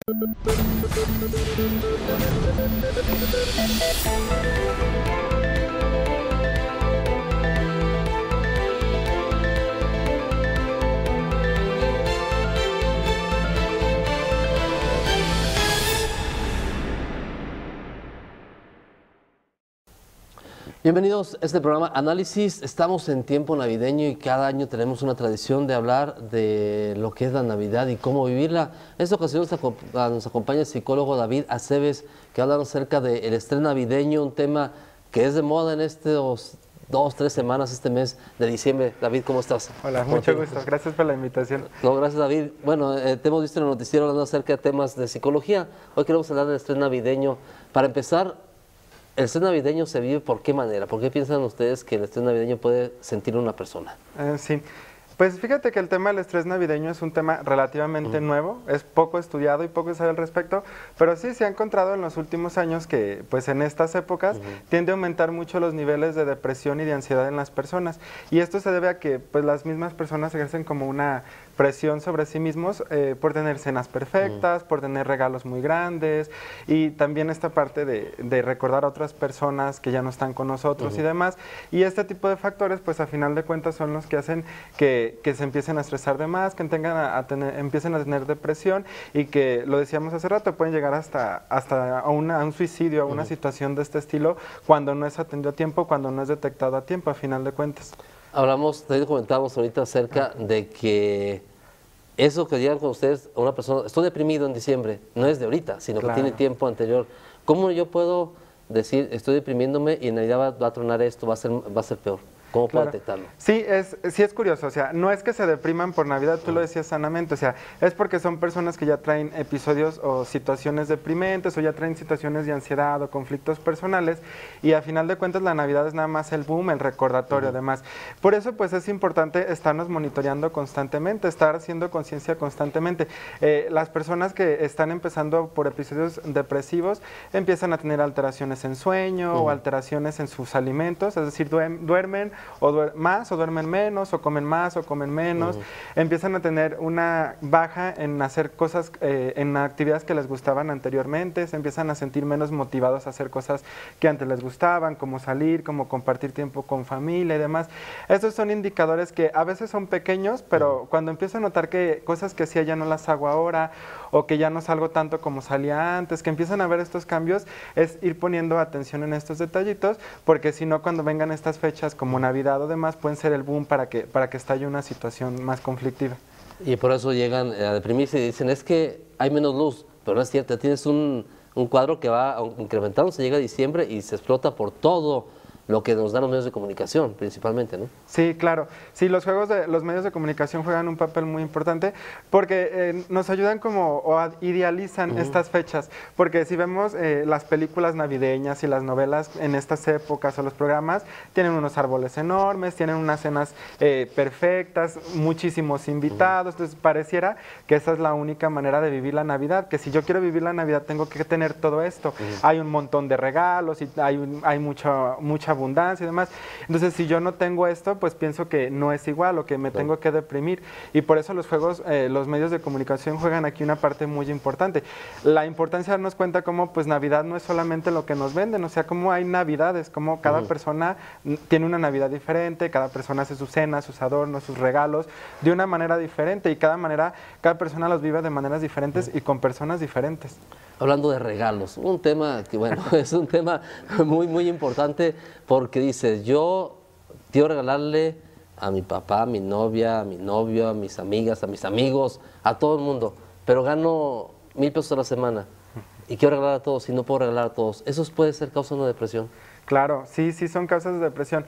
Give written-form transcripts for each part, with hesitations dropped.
Bienvenidos a este programa Análisis. Estamos en tiempo navideño y cada año tenemos una tradición de hablar de lo que es la Navidad y cómo vivirla. En esta ocasión nos acompaña el psicólogo David Aceves, que habla acerca del estrés navideño, un tema que es de moda en estos 2-3 semanas, este mes de diciembre. David, ¿cómo estás? Hola, mucho gusto. Gracias por la invitación. No, gracias, David. Bueno, te hemos visto en el noticiero hablando acerca de temas de psicología. Hoy queremos hablar del estrés navideño. Para empezar, ¿el estrés navideño se vive por qué manera? ¿Por qué piensan ustedes que el estrés navideño puede sentir una persona? Sí, pues fíjate que el tema del estrés navideño es un tema relativamente nuevo, es poco estudiado y poco se sabe al respecto, pero sí se ha encontrado en los últimos años que pues en estas épocas tiende a aumentar mucho los niveles de depresión y de ansiedad en las personas, y esto se debe a que pues las mismas personas ejercen como una presión sobre sí mismos por tener cenas perfectas, por tener regalos muy grandes, y también esta parte de recordar a otras personas que ya no están con nosotros y demás, y este tipo de factores pues a final de cuentas son los que hacen que se empiecen a estresar de más, que empiecen a tener depresión, y que, lo decíamos hace rato, pueden llegar hasta a un suicidio, a una situación de este estilo, cuando no es atendido a tiempo, cuando no es detectado a tiempo, a final de cuentas. Comentábamos ahorita acerca de que eso que llegan con ustedes a una persona, estoy deprimido en diciembre, no es de ahorita, sino que tiene tiempo anterior. ¿Cómo yo puedo decir, estoy deprimiéndome y en Navidad va a tronar esto, va a ser peor? ¿Cómo puedo detectarlo? Sí, es curioso, o sea, no es que se depriman por Navidad, tú lo decías sanamente, o sea, es porque son personas que ya traen episodios o situaciones deprimentes, o ya traen situaciones de ansiedad o conflictos personales, y a final de cuentas la Navidad es nada más el boom, el recordatorio, además. Por eso pues es importante estarnos monitoreando constantemente, estar haciendo conciencia constantemente. Las personas que están empezando por episodios depresivos empiezan a tener alteraciones en sueño o alteraciones en sus alimentos, es decir, duermen o duermen menos, o comen más o comen menos, empiezan a tener una baja en hacer cosas, en actividades que les gustaban anteriormente, se empiezan a sentir menos motivados a hacer cosas que antes les gustaban, como salir, como compartir tiempo con familia y demás. Estos son indicadores que a veces son pequeños, pero cuando empiezo a notar que cosas que hacía ya no las hago ahora, o que ya no salgo tanto como salía antes, que empiezan a ver estos cambios, es ir poniendo atención en estos detallitos, porque si no, cuando vengan estas fechas como Navidad o demás, pueden ser el boom para que estalle una situación más conflictiva. Y por eso llegan a deprimirse y dicen, es que hay menos luz, pero no es cierto, tienes un cuadro que va incrementando, se llega a diciembre y se explota por todo lo que nos dan los medios de comunicación, principalmente, ¿no? Sí, claro. Sí, los medios de comunicación juegan un papel muy importante porque nos ayudan o idealizan estas fechas. Porque si vemos las películas navideñas y las novelas en estas épocas o los programas, tienen unos árboles enormes, tienen unas cenas perfectas, muchísimos invitados. Entonces pareciera que esa es la única manera de vivir la Navidad, que si yo quiero vivir la Navidad tengo que tener todo esto. Hay un montón de regalos y hay mucha abundancia y demás. Entonces, si yo no tengo esto, pues pienso que no es igual o que me tengo que deprimir. Y por eso los medios de comunicación juegan aquí una parte muy importante. La importancia de darnos cuenta cómo pues Navidad no es solamente lo que nos venden, o sea, cómo hay Navidades, cómo cada persona tiene una Navidad diferente, cada persona hace sus cenas, sus adornos, sus regalos de una manera diferente, y cada persona los vive de maneras diferentes y con personas diferentes. Hablando de regalos, un tema que, bueno, es un tema muy, muy importante, porque dices, yo quiero regalarle a mi papá, a mi novia, a mi novio, a mis amigas, a mis amigos, a todo el mundo, pero gano 1,000 pesos a la semana y quiero regalar a todos y no puedo regalar a todos. ¿Eso puede ser causa de una depresión? Claro, sí son causas de depresión.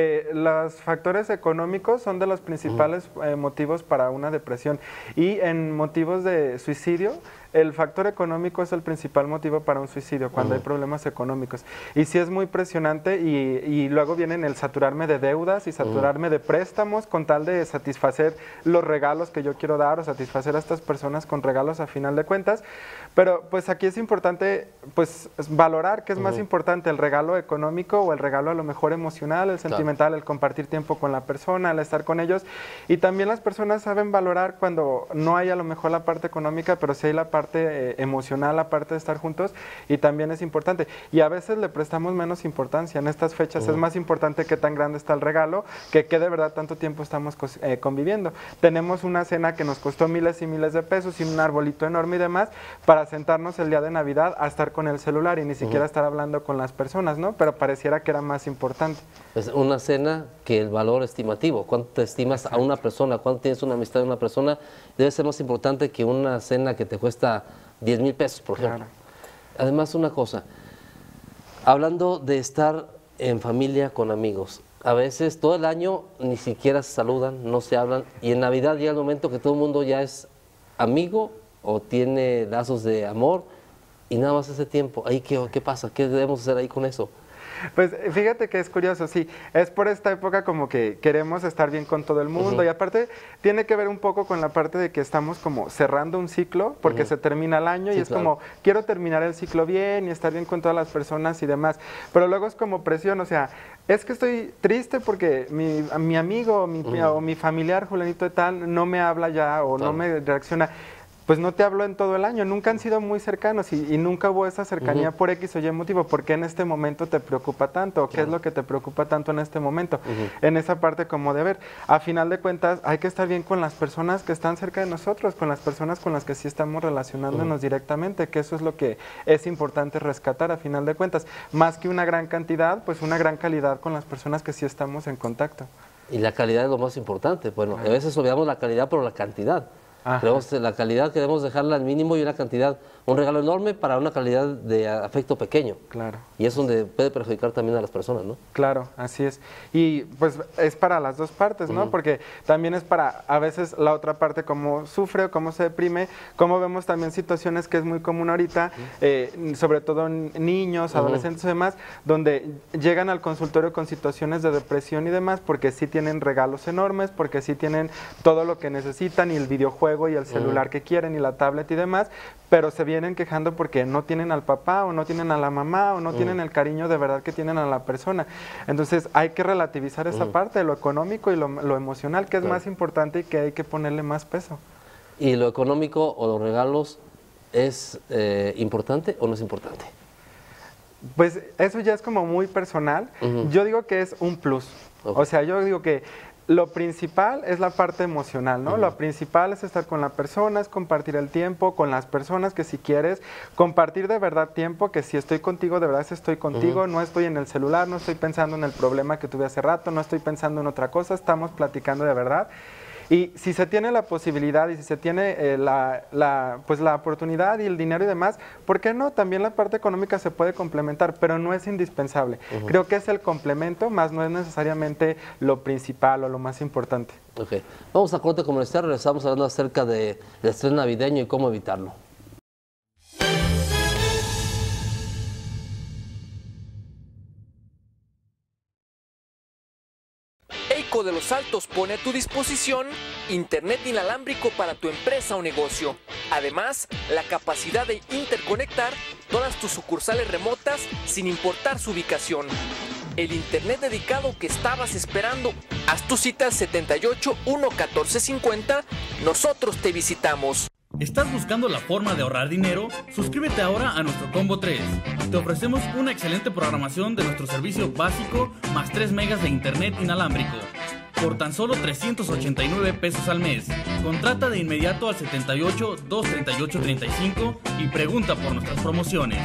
Los factores económicos son de los principales motivos para una depresión, y en motivos de suicidio, el factor económico es el principal motivo para un suicidio, cuando hay problemas económicos. Y sí es muy presionante, y luego vienen el saturarme de deudas y saturarme de préstamos con tal de satisfacer los regalos que yo quiero dar, o satisfacer a estas personas con regalos a final de cuentas. Pero pues aquí es importante pues valorar qué es más importante, el regalo económico o el regalo a lo mejor emocional, el sentimental, el compartir tiempo con la persona, el estar con ellos. Y también las personas saben valorar cuando no hay a lo mejor la parte económica, pero sí hay la parte parte emocional, la parte de estar juntos, y también es importante. Y a veces le prestamos menos importancia. En estas fechas es más importante qué tan grande está el regalo, que de verdad tanto tiempo estamos conviviendo. Tenemos una cena que nos costó miles y miles de pesos y un arbolito enorme y demás, para sentarnos el día de Navidad a estar con el celular y ni siquiera estar hablando con las personas, ¿no? Pero pareciera que era más importante. Es una cena que el valor estimativo, cuánto te estimas a una persona, cuánto tienes una amistad de una persona, debe ser más importante que una cena que te cuesta 10,000 pesos, por ejemplo. Claro. Además, una cosa, hablando de estar en familia con amigos, a veces todo el año ni siquiera se saludan, no se hablan, y en Navidad llega el momento que todo el mundo ya es amigo o tiene lazos de amor, y nada más ese tiempo. ¿Ahí qué pasa? ¿Qué debemos hacer ahí con eso? Pues fíjate que es curioso, sí, es por esta época como que queremos estar bien con todo el mundo, y aparte tiene que ver un poco con la parte de que estamos como cerrando un ciclo, porque se termina el año, sí, y es como, quiero terminar el ciclo bien y estar bien con todas las personas y demás, pero luego es como presión, o sea, es que estoy triste porque mi amigo o mi familiar fulanito de tal no me habla ya o no me reacciona. Pues no te hablo en todo el año, nunca han sido muy cercanos y nunca hubo esa cercanía por X o Y motivo. ¿Por qué en este momento te preocupa tanto? ¿Qué es lo que te preocupa tanto en este momento? En esa parte como de ver, a final de cuentas hay que estar bien con las personas que están cerca de nosotros, con las personas con las que sí estamos relacionándonos directamente, que eso es lo que es importante rescatar a final de cuentas. Más que una gran cantidad, pues una gran calidad con las personas que sí estamos en contacto. Y la calidad es lo más importante. Bueno, a veces olvidamos la calidad por la cantidad. Creemos que la calidad queremos dejarla al mínimo y una cantidad, un regalo enorme para una calidad de afecto pequeño. Claro. Y es donde puede perjudicar también a las personas, ¿no? Claro, así es. Y pues es para las dos partes, ¿no? Porque también es para a veces la otra parte cómo sufre o cómo se deprime, cómo vemos también situaciones que es muy común ahorita, sobre todo en niños, adolescentes y demás, donde llegan al consultorio con situaciones de depresión y demás, porque sí tienen regalos enormes, porque sí tienen todo lo que necesitan y el videojuego y el celular que quieren y la tablet y demás, pero se vienen quejando porque no tienen al papá o no tienen a la mamá o no tienen el cariño de verdad que tienen a la persona. Entonces hay que relativizar esa parte, lo económico y lo emocional, que es más importante y que hay que ponerle más peso. ¿Y lo económico o los regalos es importante o no es importante? Pues eso ya es como muy personal. Yo digo que es un plus. O sea, yo digo que lo principal es la parte emocional, ¿no? Lo principal es estar con la persona, es compartir el tiempo con las personas que si quieres, compartir de verdad tiempo, que si estoy contigo, de verdad estoy contigo, no estoy en el celular, no estoy pensando en el problema que tuve hace rato, no estoy pensando en otra cosa, estamos platicando de verdad. Y si se tiene la posibilidad y si se tiene pues la oportunidad y el dinero y demás, ¿por qué no? También la parte económica se puede complementar, pero no es indispensable. Creo que es el complemento, más no es necesariamente lo principal o lo más importante. Ok, vamos a corte comercial, regresamos hablando acerca del estrés navideño y cómo evitarlo. De los Altos pone a tu disposición internet inalámbrico para tu empresa o negocio. Además, la capacidad de interconectar todas tus sucursales remotas sin importar su ubicación. El internet dedicado que estabas esperando. Haz tu cita al 78 1 14 50. Nosotros te visitamos. ¿Estás buscando la forma de ahorrar dinero? Suscríbete ahora a nuestro Combo 3. Te ofrecemos una excelente programación de nuestro servicio básico más 3 megas de internet inalámbrico por tan solo 389 pesos al mes. Contrata de inmediato al 78 238 35 y pregunta por nuestras promociones.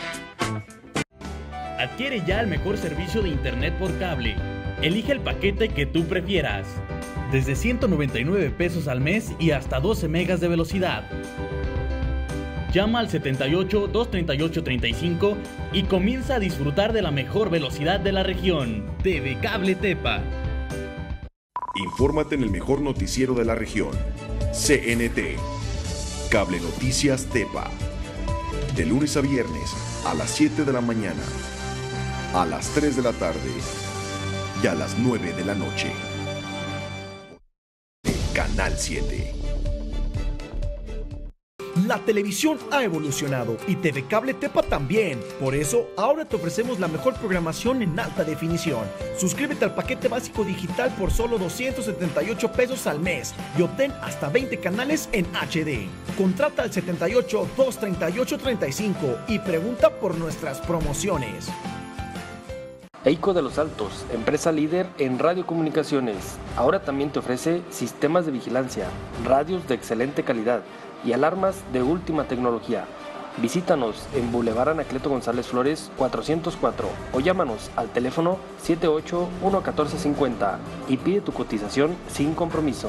Adquiere ya el mejor servicio de internet por cable. Elige el paquete que tú prefieras. Desde 199 pesos al mes y hasta 12 megas de velocidad. Llama al 78 238 35 y comienza a disfrutar de la mejor velocidad de la región. TV Cable Tepa. Infórmate en el mejor noticiero de la región. CNT. Cable Noticias Tepa. De lunes a viernes a las 7 de la mañana, a las 3 de la tarde y a las 9 de la noche. Canal 7. La televisión ha evolucionado y TV Cable Tepa también. Por eso, ahora te ofrecemos la mejor programación en alta definición. Suscríbete al paquete básico digital por solo 278 pesos al mes y obtén hasta 20 canales en HD. Contrata al 78 238 35 y pregunta por nuestras promociones. EICO de los Altos, empresa líder en radiocomunicaciones. Ahora también te ofrece sistemas de vigilancia, radios de excelente calidad y alarmas de última tecnología. Visítanos en Boulevard Anacleto González Flores 404 o llámanos al teléfono 78-11450 y pide tu cotización sin compromiso.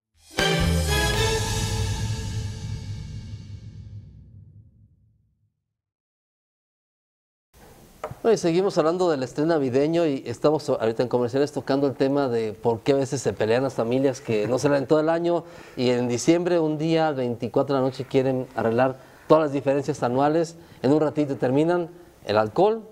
Bueno, y seguimos hablando del estreno navideño y estamos ahorita en comerciales tocando el tema de por qué a veces se pelean las familias que no se ven todo el año y en diciembre, un día, al 24 de la noche, quieren arreglar todas las diferencias anuales. En un ratito terminan el alcohol,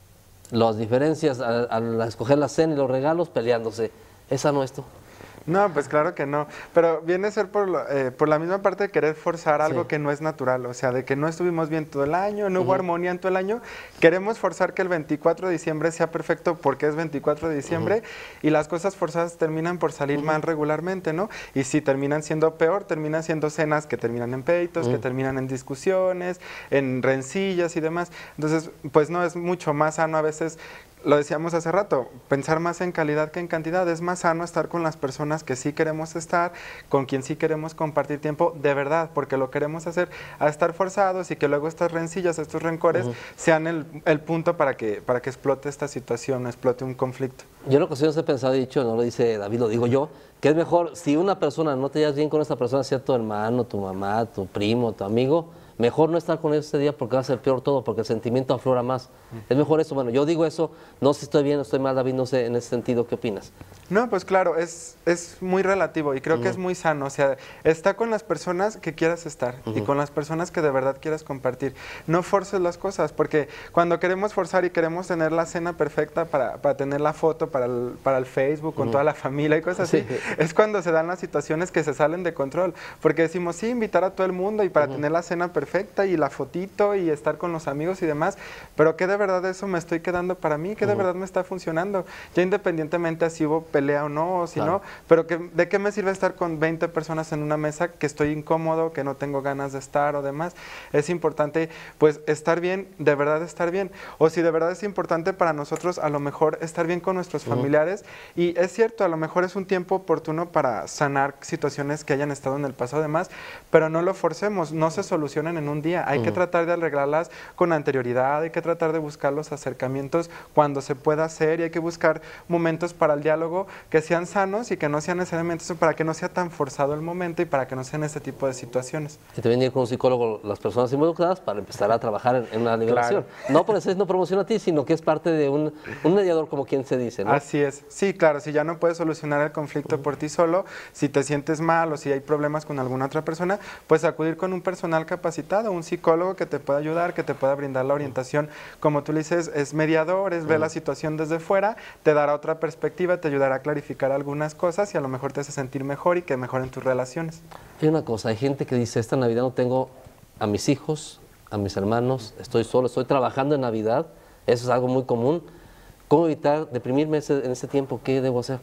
las diferencias al escoger la cena y los regalos, peleándose. ¿Es sano esto? No, pues claro que no, pero viene a ser por la misma parte de querer forzar algo que no es natural, o sea, de que no estuvimos bien todo el año, no hubo armonía en todo el año, queremos forzar que el 24 de diciembre sea perfecto porque es 24 de diciembre y las cosas forzadas terminan por salir mal regularmente, ¿no? Y si terminan siendo peor, terminan siendo cenas que terminan en pleitos, que terminan en discusiones, en rencillas y demás, entonces, pues no, es mucho más sano a veces. Lo decíamos hace rato, pensar más en calidad que en cantidad. Es más sano estar con las personas que sí queremos estar, con quien sí queremos compartir tiempo de verdad, porque lo queremos hacer, a estar forzados y que luego estas rencillas, estos rencores sean el punto para que explote esta situación, explote un conflicto. Yo en ocasiones he pensado y dicho, no lo dice David, lo digo yo, que es mejor, si una persona no te llevas bien con esta persona, sea tu hermano, tu mamá, tu primo, tu amigo, mejor no estar con ellos ese día porque va a ser peor todo, porque el sentimiento aflora más. Es mejor eso. Bueno, yo digo eso, no sé si estoy bien o estoy mal, David, no sé en ese sentido, ¿qué opinas? No, pues claro, es muy relativo y creo que es muy sano. O sea, está con las personas que quieras estar y con las personas que de verdad quieras compartir. No forces las cosas, porque cuando queremos forzar y queremos tener la cena perfecta para tener la foto para el Facebook con toda la familia y cosas así, es cuando se dan las situaciones que se salen de control. Porque decimos, sí, invitar a todo el mundo y para tener la cena perfecta y la fotito y estar con los amigos y demás, pero ¿qué de verdad eso me estoy quedando para mí? ¿Qué de verdad me está funcionando? Ya independientemente así hubo pelea o no, o si no, pero ¿de qué me sirve estar con 20 personas en una mesa que estoy incómodo, que no tengo ganas de estar o demás? Es importante, pues, estar bien, de verdad estar bien. O si de verdad es importante para nosotros, a lo mejor estar bien con nuestros familiares. Y es cierto, a lo mejor es un tiempo oportuno para sanar situaciones que hayan estado en el pasado demás, pero no lo forcemos, no se solucionan en un día. Hay que tratar de arreglarlas con anterioridad, hay que tratar de buscar los acercamientos cuando se pueda hacer y hay que buscar momentos para el diálogo que sean sanos y que no sean necesariamente eso, para que no sea tan forzado el momento y para que no sean este tipo de situaciones. Y también ir con un psicólogo las personas involucradas para empezar a trabajar en una liberación. No por eso no promociona a ti, sino que es parte de un mediador, como quien se dice, ¿no? Así es. Sí, claro, si ya no puedes solucionar el conflicto por ti solo, si te sientes mal o si hay problemas con alguna otra persona, pues acudir con un personal capacitado, un psicólogo que te pueda ayudar, que te pueda brindar la orientación. Como tú le dices, es mediador, es ver la situación desde fuera, te dará otra perspectiva, te ayudará a clarificar algunas cosas y a lo mejor te hace sentir mejor y que mejoren tus relaciones. Hay una cosa, hay gente que dice, esta Navidad no tengo a mis hijos, a mis hermanos, estoy solo, estoy trabajando en Navidad, eso es algo muy común. ¿Cómo evitar deprimirme en ese tiempo? ¿Qué debo hacer?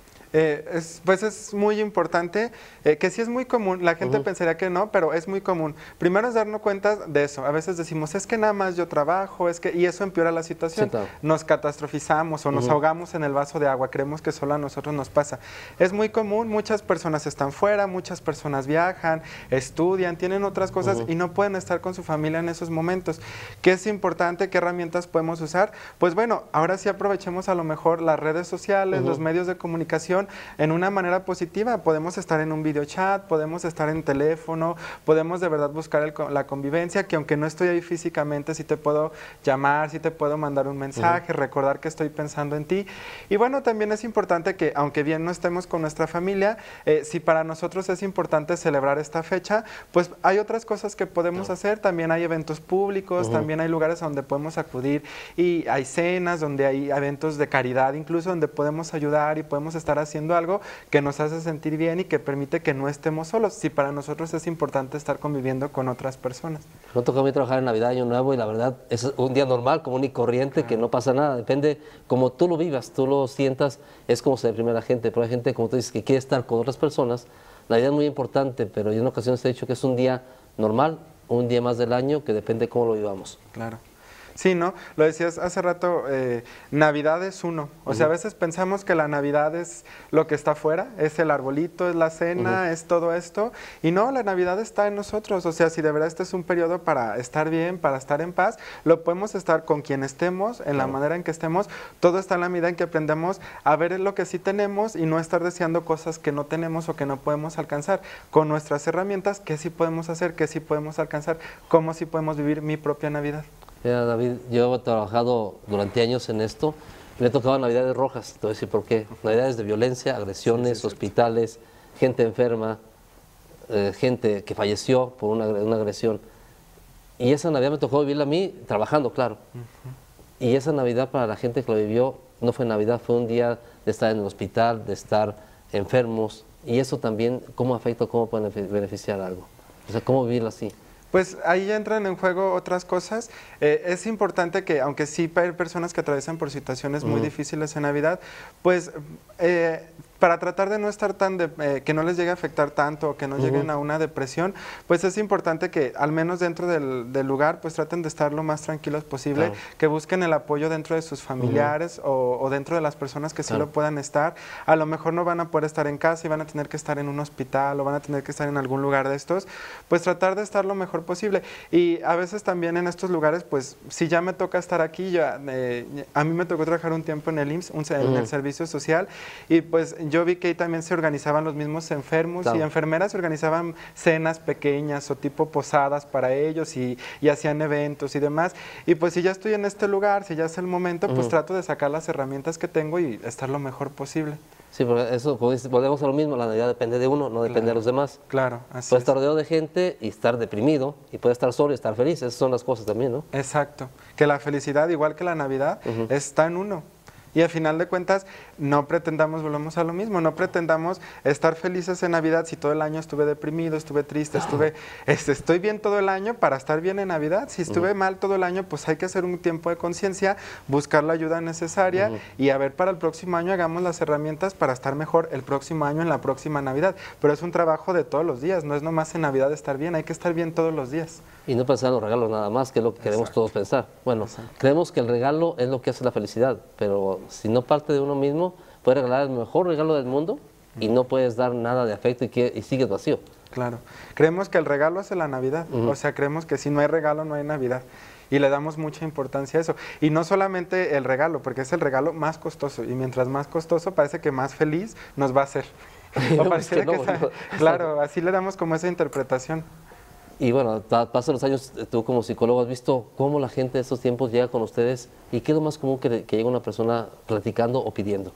Pues es muy importante, que sí es muy común, la gente pensaría que no, pero es muy común. Primero es darnos cuenta de eso, a veces decimos, es que nada más yo trabajo, y eso empeora la situación, nos catastrofizamos o nos ahogamos en el vaso de agua, creemos que solo a nosotros nos pasa. Es muy común, muchas personas están fuera, muchas personas viajan, estudian, tienen otras cosas y no pueden estar con su familia en esos momentos. ¿Qué es importante? ¿Qué herramientas podemos usar? Pues bueno, ahora sí aprovechemos a lo mejor las redes sociales, los medios de comunicación, en una manera positiva. Podemos estar en un video chat, podemos estar en teléfono, podemos de verdad buscar la convivencia, que aunque no estoy ahí físicamente, sí te puedo llamar, sí te puedo mandar un mensaje, recordar que estoy pensando en ti. Y bueno, también es importante que, aunque bien no estemos con nuestra familia, si para nosotros es importante celebrar esta fecha, pues hay otras cosas que podemos hacer. También hay eventos públicos, también hay lugares a donde podemos acudir y hay cenas, donde hay eventos de caridad, incluso donde podemos ayudar y podemos estar así haciendo algo que nos hace sentir bien y que permite que no estemos solos. Si para nosotros es importante estar conviviendo con otras personas. No toca a mí trabajar en Navidad, Año Nuevo, y la verdad es un día normal, común y corriente, que no pasa nada. Depende como tú lo vivas, tú lo sientas, es como se deprime la gente. Pero hay gente, como tú dices, que quiere estar con otras personas. Navidad es muy importante, pero yo en ocasiones te he dicho que es un día normal, un día más del año, que depende de cómo lo vivamos. Claro. Sí, ¿no? Lo decías hace rato, Navidad es uno. O sea, a veces pensamos que la Navidad es lo que está afuera, es el arbolito, es la cena, es todo esto. Y no, la Navidad está en nosotros. O sea, si de verdad este es un periodo para estar bien, para estar en paz, lo podemos estar con quien estemos, en la manera en que estemos. Todo está en la medida en que aprendemos a ver lo que sí tenemos y no estar deseando cosas que no tenemos o que no podemos alcanzar. Con nuestras herramientas, ¿qué sí podemos hacer? ¿Qué sí podemos alcanzar? ¿Cómo sí podemos vivir mi propia Navidad? Mira, David, yo he trabajado durante años en esto, me he tocado Navidades rojas, te voy a decir por qué. Navidades de violencia, agresiones, hospitales, gente enferma, gente que falleció por una agresión. Y esa Navidad me tocó vivirla a mí trabajando, claro. Y esa Navidad para la gente que lo vivió no fue Navidad, fue un día de estar en el hospital, de estar enfermos. Y eso también, ¿cómo afecta, cómo puede beneficiar algo? O sea, ¿cómo vivirlo así? Pues ahí entran en juego otras cosas. Es importante que, aunque sí hay personas que atraviesan por situaciones muy difíciles en Navidad, pues para tratar de no estar tan, que no les llegue a afectar tanto o que no lleguen a una depresión, pues es importante que al menos dentro del lugar pues traten de estar lo más tranquilos posible, que busquen el apoyo dentro de sus familiares o dentro de las personas que sí lo puedan estar. A lo mejor no van a poder estar en casa y van a tener que estar en un hospital o van a tener que estar en algún lugar de estos, pues tratar de estar lo mejor posible. Y a veces también en estos lugares, pues si ya me toca estar aquí, a mí me tocó trabajar un tiempo en el IMSS, en el servicio social, y pues yo vi que ahí también se organizaban los mismos enfermos y enfermeras, se organizaban cenas pequeñas o tipo posadas para ellos y hacían eventos y demás. Y pues si ya estoy en este lugar, si ya es el momento, pues trato de sacar las herramientas que tengo y estar lo mejor posible. Sí, porque eso, como dices, volvemos a lo mismo, la Navidad depende de uno, no depende de los demás. Claro, así puede estar rodeado de gente y estar deprimido, y puede estar solo y estar feliz, esas son las cosas también, ¿no? Exacto, que la felicidad, igual que la Navidad, está en uno. Y al final de cuentas, no pretendamos, volvemos a lo mismo, no pretendamos estar felices en Navidad si todo el año estuve deprimido, estuve triste, estoy bien todo el año para estar bien en Navidad. Si estuve mal todo el año, pues hay que hacer un tiempo de conciencia, buscar la ayuda necesaria y a ver para el próximo año hagamos las herramientas para estar mejor el próximo año en la próxima Navidad. Pero es un trabajo de todos los días, no es nomás en Navidad estar bien, hay que estar bien todos los días. Y no pensar en los regalos nada más, que es lo que queremos todos pensar. Bueno, creemos que el regalo es lo que hace la felicidad, pero si no parte de uno mismo, puedes regalar el mejor regalo del mundo y no puedes dar nada de afecto y sigues vacío. Claro. Creemos que el regalo hace la Navidad, o sea, creemos que si no hay regalo, no hay Navidad. Y le damos mucha importancia a eso. Y no solamente el regalo, porque es el regalo más costoso. Y mientras más costoso, parece que más feliz nos va a hacer. Claro, así le damos como esa interpretación. Y bueno, pasan los años, tú como psicólogo has visto cómo la gente de estos tiempos llega con ustedes y qué es lo más común que llega una persona platicando o pidiendo.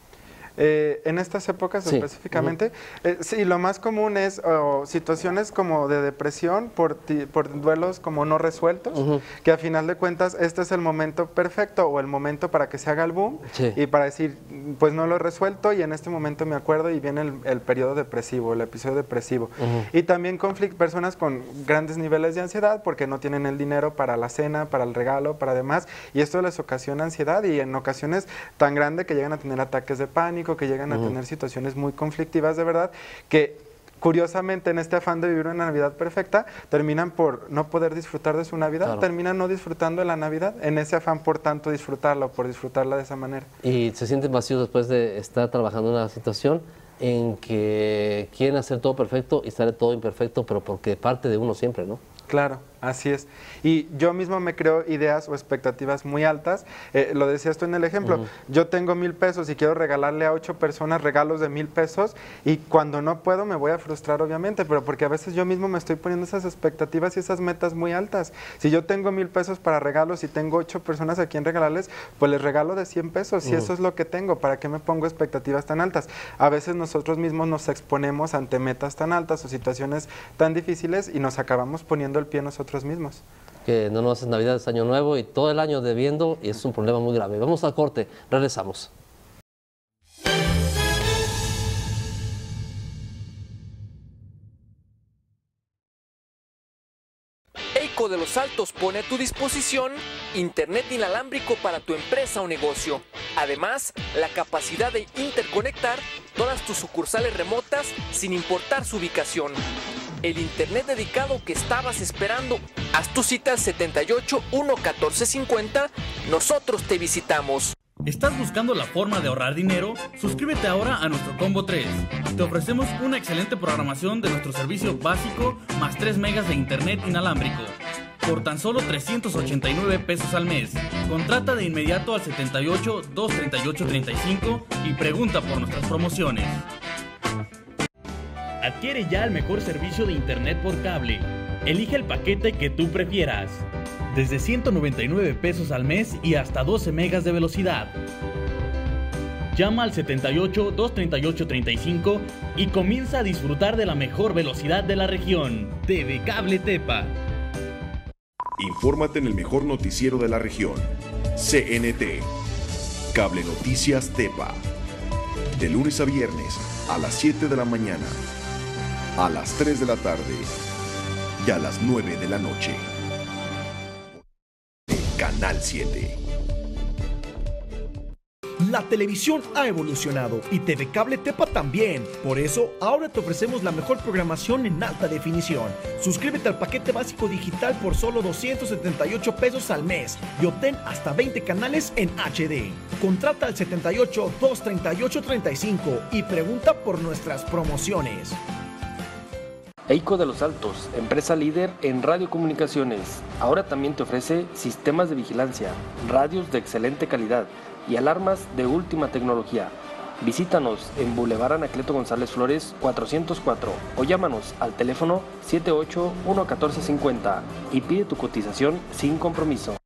En estas épocas específicamente, sí, lo más común es situaciones como de depresión por duelos como no resueltos, que a final de cuentas este es el momento perfecto o el momento para que se haga el boom y para decir, pues no lo he resuelto y en este momento me acuerdo y viene el periodo depresivo, el episodio depresivo. Y también personas con grandes niveles de ansiedad porque no tienen el dinero para la cena, para el regalo, para demás, y esto les ocasiona ansiedad y en ocasiones tan grande que llegan a tener ataques de pánico, que llegan a tener situaciones muy conflictivas de verdad, que curiosamente en este afán de vivir una Navidad perfecta, terminan por no poder disfrutar de su Navidad, terminan no disfrutando de la Navidad, en ese afán por tanto disfrutarla o por disfrutarla de esa manera. Y se sienten vacíos después de estar trabajando en una situación en que quieren hacer todo perfecto y sale todo imperfecto, pero porque parte de uno siempre, ¿no? Claro, así es. Y yo mismo me creo ideas o expectativas muy altas. Lo decías tú en el ejemplo. Yo tengo 1,000 pesos y quiero regalarle a 8 personas regalos de 1,000 pesos y cuando no puedo me voy a frustrar, obviamente, pero porque a veces yo mismo me estoy poniendo esas expectativas y esas metas muy altas. Si yo tengo 1,000 pesos para regalos y tengo 8 personas a quien regalarles, pues les regalo de 100 pesos. Y eso es lo que tengo. ¿Para qué me pongo expectativas tan altas? A veces nosotros mismos nos exponemos ante metas tan altas o situaciones tan difíciles y nos acabamos poniendo el pie nosotros mismos. Que no nos haces Navidad, es Año Nuevo y todo el año debiendo y es un problema muy grave. Vamos al corte, regresamos. EICO de Los Altos pone a tu disposición Internet inalámbrico para tu empresa o negocio. Además, la capacidad de interconectar todas tus sucursales remotas sin importar su ubicación. El Internet dedicado que estabas esperando. Haz tu cita al 78 1 14 50. Nosotros te visitamos. ¿Estás buscando la forma de ahorrar dinero? Suscríbete ahora a nuestro Combo 3. Te ofrecemos una excelente programación de nuestro servicio básico más 3 megas de internet inalámbrico por tan solo 389 pesos al mes. Contrata de inmediato al 78 238 35 y pregunta por nuestras promociones. Adquiere ya el mejor servicio de internet por cable. Elige el paquete que tú prefieras. Desde 199 pesos al mes y hasta 12 megas de velocidad. Llama al 78 238 35 y comienza a disfrutar de la mejor velocidad de la región. TV Cable Tepa. Infórmate en el mejor noticiero de la región. CNT. Cable Noticias Tepa. De lunes a viernes a las 7 de la mañana, a las 3 de la tarde y a las 9 de la noche. Canal 7. La televisión ha evolucionado y TV Cable Tepa también. Por eso, ahora te ofrecemos la mejor programación en alta definición. Suscríbete al paquete básico digital por solo 278 pesos al mes y obtén hasta 20 canales en HD. Contrata al 78 238 35 y pregunta por nuestras promociones. EICO de Los Altos, empresa líder en radiocomunicaciones. Ahora también te ofrece sistemas de vigilancia, radios de excelente calidad y alarmas de última tecnología. Visítanos en Boulevard Anacleto González Flores 404 o llámanos al teléfono 78 1 14 50 y pide tu cotización sin compromiso.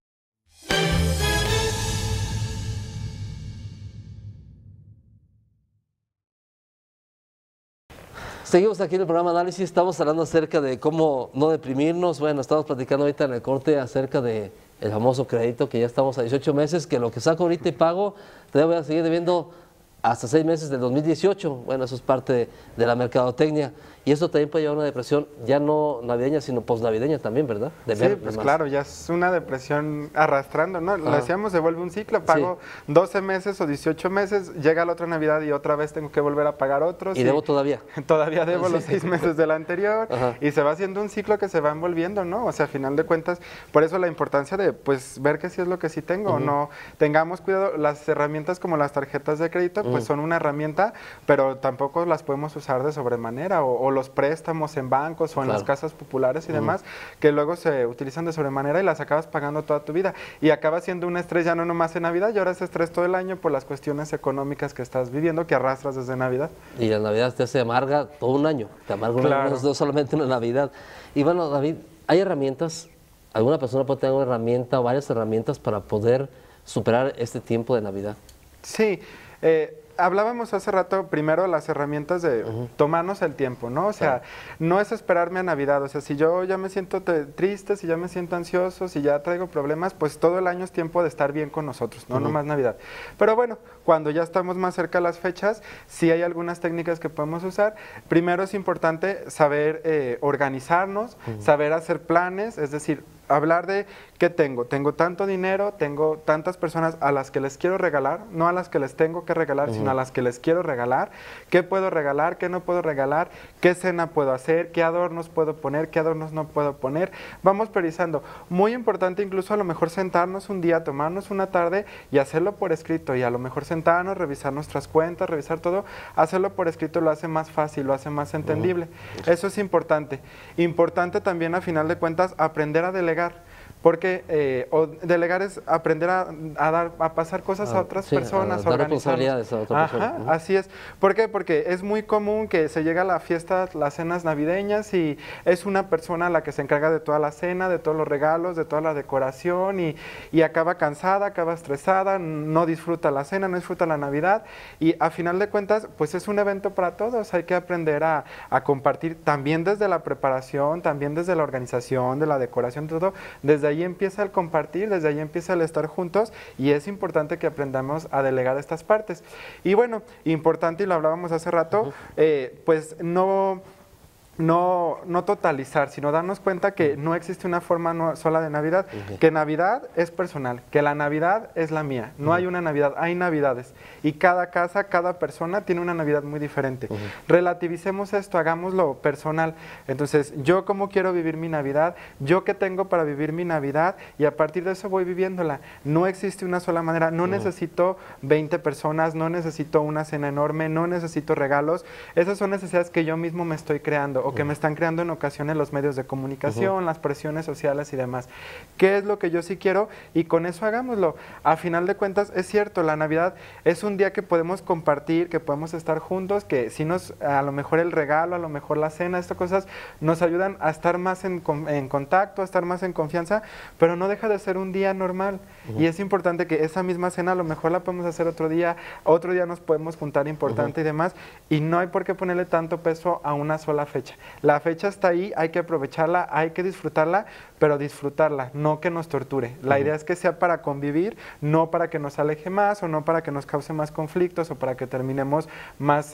Seguimos aquí en el programa Análisis, estamos hablando acerca de cómo no deprimirnos. Bueno, estamos platicando ahorita en el corte acerca de el famoso crédito, que ya estamos a 18 meses, que lo que saco ahorita y pago, todavía voy a seguir debiendo hasta 6 meses del 2018. Bueno, eso es parte de la mercadotecnia. Y eso también puede llevar a una depresión, ya no navideña, sino posnavideña también, ¿verdad? Sí, pues claro, ya es una depresión arrastrando, ¿no? Lo decíamos, se vuelve un ciclo, pago 12 meses o 18 meses, llega la otra Navidad y otra vez tengo que volver a pagar otros. Y debo todavía. Todavía debo los 6 meses del anterior. Y se va haciendo un ciclo que se va envolviendo, ¿no? O sea, a final de cuentas, por eso la importancia de, pues, ver que sí es lo que sí tengo, o no. Tengamos cuidado, las herramientas como las tarjetas de crédito, pues son una herramienta, pero tampoco las podemos usar de sobremanera, o los préstamos en bancos o en las casas populares y demás, que luego se utilizan de sobremanera y las acabas pagando toda tu vida. Y acaba siendo un estrés ya no nomás en Navidad, y ahora es estrés todo el año por las cuestiones económicas que estás viviendo, que arrastras desde Navidad. Y la Navidad te hace amarga todo un año, te amarga un año, no solamente una Navidad. Y bueno, David, ¿hay herramientas? ¿Alguna persona puede tener una herramienta o varias herramientas para poder superar este tiempo de Navidad? Sí, hablábamos hace rato primero las herramientas de tomarnos el tiempo, ¿no? O sea, no es esperarme a Navidad, o sea, si yo ya me siento triste, si ya me siento ansioso, si ya traigo problemas, pues todo el año es tiempo de estar bien con nosotros, no nomás Navidad. Pero bueno, cuando ya estamos más cerca de las fechas, sí hay algunas técnicas que podemos usar. Primero es importante saber organizarnos, saber hacer planes, es decir, hablar de qué tengo. Tengo tanto dinero, tengo tantas personas a las que les quiero regalar, no a las que les tengo que regalar, sino a las que les quiero regalar. ¿Qué puedo regalar? ¿Qué no puedo regalar? ¿Qué cena puedo hacer? ¿Qué adornos puedo poner? ¿Qué adornos no puedo poner? Vamos priorizando. Muy importante incluso a lo mejor sentarnos un día, tomarnos una tarde y hacerlo por escrito. Y a lo mejor sentarnos, revisar nuestras cuentas, revisar todo. Hacerlo por escrito lo hace más fácil, lo hace más entendible. Eso es importante. Importante también a final de cuentas aprender a delegar. Porque delegar es aprender a pasar cosas a otras personas, a dar responsabilidades a otra persona. Así es. ¿Por qué? Porque es muy común que se llega a la fiesta, las cenas navideñas, y es una persona la que se encarga de toda la cena, de todos los regalos, de toda la decoración, y acaba cansada, acaba estresada, no disfruta la cena, no disfruta la Navidad, y a final de cuentas, pues es un evento para todos. Hay que aprender a compartir también desde la preparación, también desde la organización, de la decoración, todo. Desde ahí empieza el compartir, desde ahí empieza el estar juntos, y es importante que aprendamos a delegar estas partes. Y bueno, importante, y lo hablábamos hace rato, pues no no totalizar, sino darnos cuenta que no existe una forma sola de Navidad, que Navidad es personal, que la Navidad es la mía, no hay una Navidad, hay Navidades, y cada casa, cada persona tiene una Navidad muy diferente. Relativicemos esto, hagámoslo personal. Entonces, yo cómo quiero vivir mi Navidad, yo qué tengo para vivir mi Navidad, y a partir de eso voy viviéndola. No existe una sola manera, no necesito 20 personas, no necesito una cena enorme, no necesito regalos, esas son necesidades que yo mismo me estoy creando, o que me están creando en ocasiones los medios de comunicación, las presiones sociales y demás. ¿Qué es lo que yo sí quiero? Y con eso hagámoslo. A final de cuentas, es cierto, la Navidad es un día que podemos compartir, que podemos estar juntos, que si a lo mejor el regalo, a lo mejor la cena, estas cosas nos ayudan a estar más en contacto, a estar más en confianza, pero no deja de ser un día normal. Y es importante que esa misma cena a lo mejor la podemos hacer otro día nos podemos juntar importante y demás, y no hay por qué ponerle tanto peso a una sola fecha. La fecha está ahí, hay que aprovecharla, hay que disfrutarla, pero disfrutarla, no que nos torture. La idea es que sea para convivir, no para que nos aleje más, o no para que nos cause más conflictos, o para que terminemos más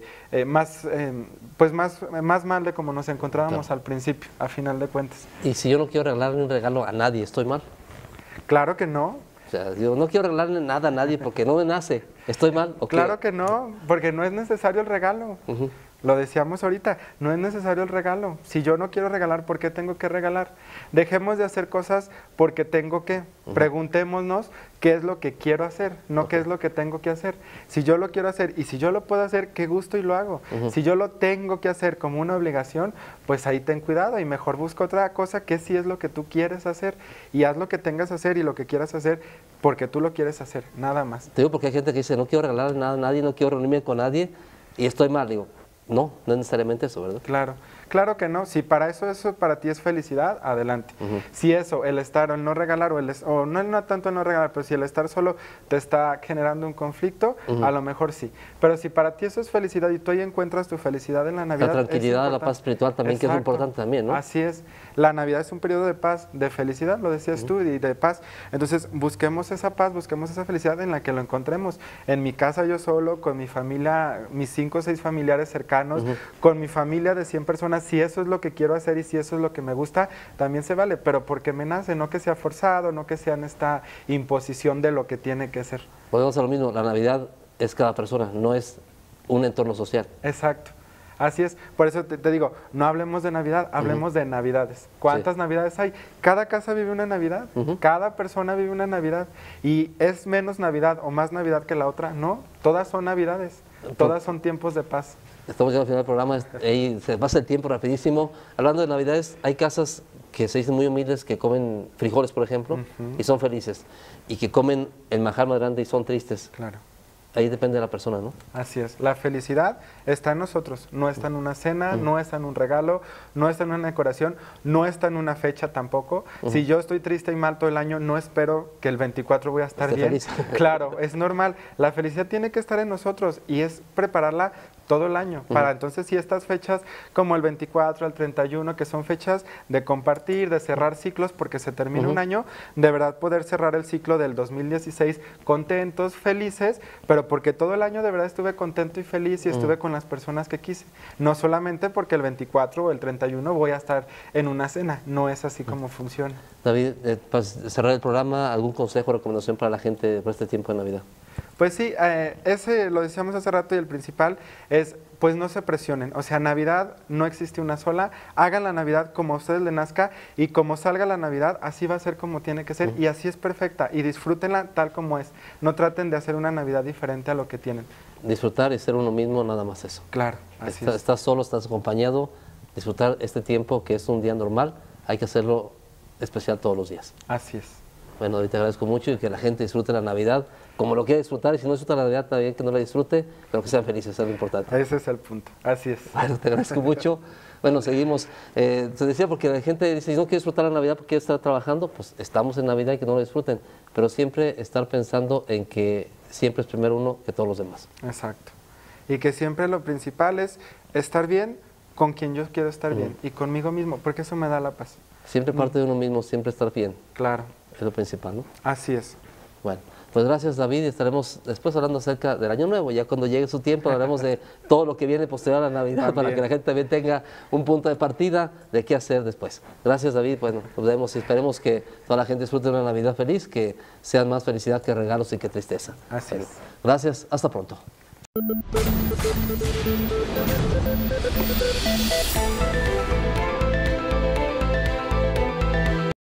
mal de como nos encontrábamos al principio, a final de cuentas. Y si yo no quiero regalarle un regalo a nadie, ¿estoy mal? Claro que no. O sea, yo no quiero regalarle nada a nadie porque no me nace. ¿Estoy mal? ¿O claro que no, porque no es necesario el regalo. Lo decíamos ahorita, no es necesario el regalo. Si yo no quiero regalar, ¿por qué tengo que regalar? Dejemos de hacer cosas porque tengo que. Preguntémonos qué es lo que quiero hacer, no qué es lo que tengo que hacer. Si yo lo quiero hacer y si yo lo puedo hacer, qué gusto y lo hago. Si yo lo tengo que hacer como una obligación, pues ahí ten cuidado y mejor busca otra cosa que sí es lo que tú quieres hacer, y haz lo que tengas que hacer y lo que quieras hacer porque tú lo quieres hacer, nada más. Te digo porque hay gente que dice, no quiero regalar nada a nadie, no quiero reunirme con nadie y estoy mal. Digo, no, no es necesariamente eso, ¿verdad? Claro, claro que no. Si para eso para ti es felicidad, adelante. Si eso, el estar o el no regalar, o no tanto el no regalar, pero si el estar solo te está generando un conflicto, a lo mejor sí. Pero si para ti eso es felicidad y tú ahí encuentras tu felicidad en la Navidad, la tranquilidad, la paz espiritual también, que es importante también, ¿no? Así es. La Navidad es un periodo de paz, de felicidad, lo decías tú, y de paz. Entonces, busquemos esa paz, busquemos esa felicidad en la que lo encontremos. En mi casa yo solo, con mi familia, mis 5 o 6 familiares cercanos, con mi familia de 100 personas, si eso es lo que quiero hacer y si eso es lo que me gusta, también se vale, pero porque me nace, no que sea forzado, no que sea en esta imposición de lo que tiene que ser. Podemos hacer lo mismo, la Navidad es cada persona, no es un entorno social. Exacto. Así es, por eso te digo, no hablemos de Navidad, hablemos de Navidades. ¿Cuántas Navidades hay? Cada casa vive una Navidad, cada persona vive una Navidad, y es menos Navidad o más Navidad que la otra, no, todas son Navidades, todas son tiempos de paz. Estamos llegando al final del programa, se pasa el tiempo rapidísimo. Hablando de Navidades, hay casas que se dicen muy humildes que comen frijoles, por ejemplo, y son felices, y que comen el manjar más grande y son tristes. Claro. Ahí depende de la persona, ¿no? Así es. La felicidad está en nosotros. No está en una cena, no está en un regalo, no está en una decoración, no está en una fecha tampoco. Si yo estoy triste y mal todo el año, no espero que el 24 voy a estar bien. Feliz. Claro, es normal. La felicidad tiene que estar en nosotros y es prepararla todo el año. Para entonces, si estas fechas como el 24, el 31, que son fechas de compartir, de cerrar ciclos, porque se termina un año, de verdad poder cerrar el ciclo del 2016 contentos, felices, pero porque todo el año de verdad estuve contento y feliz y estuve con las personas que quise. No solamente porque el 24 o el 31 voy a estar en una cena. No es así como funciona. David, para cerrar el programa, ¿algún consejo o recomendación para la gente por este tiempo de Navidad? Pues sí, ese lo decíamos hace rato, y el principal es, pues no se presionen. O sea, Navidad no existe una sola. Hagan la Navidad como a ustedes les nazca, y como salga la Navidad, así va a ser como tiene que ser, y así es perfecta, y disfrútenla tal como es. No traten de hacer una Navidad diferente a lo que tienen. Disfrutar y ser uno mismo, nada más eso. Claro, así es. Estás solo, estás acompañado, disfrutar este tiempo que es un día normal, hay que hacerlo especial todos los días. Así es. Bueno, David, te agradezco mucho, y que la gente disfrute la Navidad como lo quiera disfrutar, y si no disfruta la Navidad, también que no la disfrute, pero que sean felices, eso es lo importante. Ese es el punto, así es. Bueno, te agradezco mucho. Bueno, seguimos. Se decía, porque la gente dice, si no quiere disfrutar la Navidad porque quiere estar trabajando, pues estamos en Navidad y que no lo disfruten, pero siempre estar pensando en que siempre es primero uno que todos los demás. Exacto. Y que siempre lo principal es estar bien con quien yo quiero estar bien, y conmigo mismo, porque eso me da la paz. Siempre parte de uno mismo, siempre estar bien. Claro. Es lo principal, ¿no? Así es. Bueno, Pues gracias, David, y estaremos después hablando acerca del Año Nuevo. Ya cuando llegue su tiempo hablaremos de todo lo que viene posterior a la Navidad también, para que la gente también tenga un punto de partida de qué hacer después. Gracias, David. Bueno, nos vemos y esperemos que toda la gente disfrute de una Navidad feliz, que sean más felicidad que regalos y que tristeza. Así es. Gracias, hasta pronto.